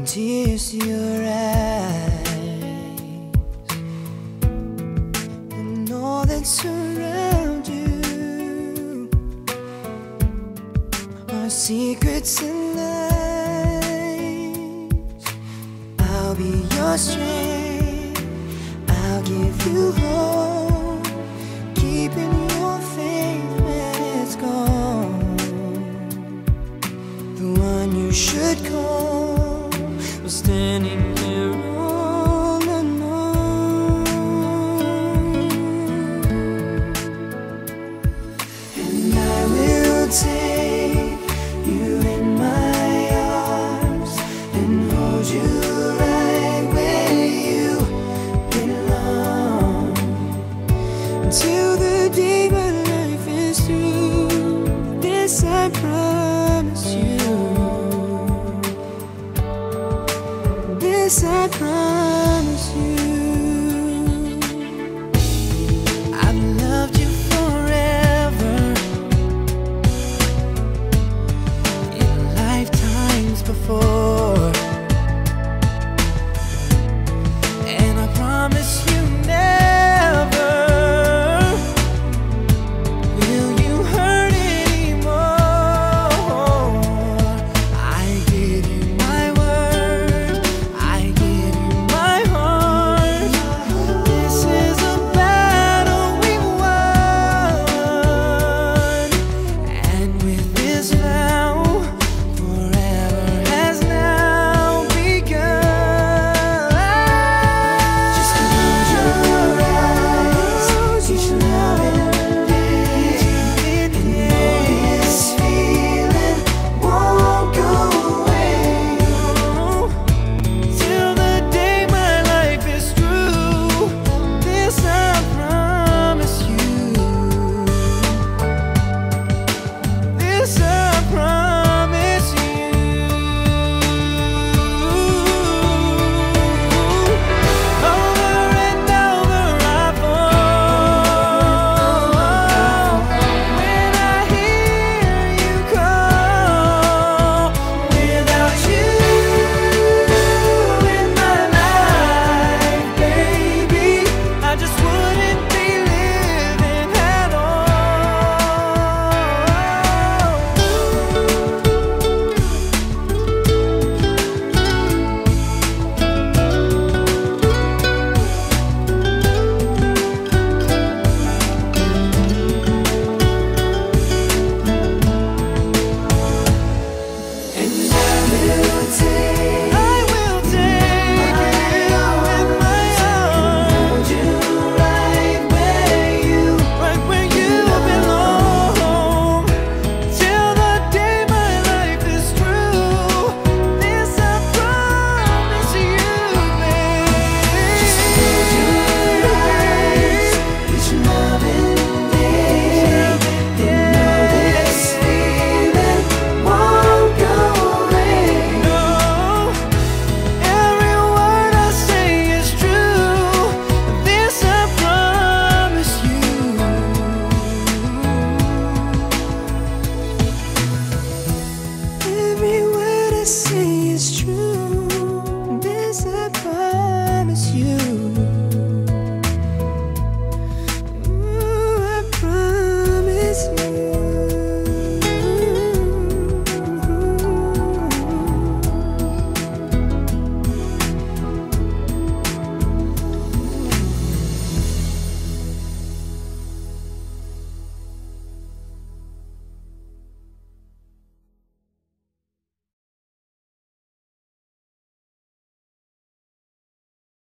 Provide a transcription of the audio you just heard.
tears to your eyes, and all that surround you are secrets and lies. I'll be your strength, I'll give you hope, keeping your faith when it's gone. The one you should call was standing here all alone. And I will take you in my arms and hold you right where you belong, until the day my life is through. This I promise you. This I promise.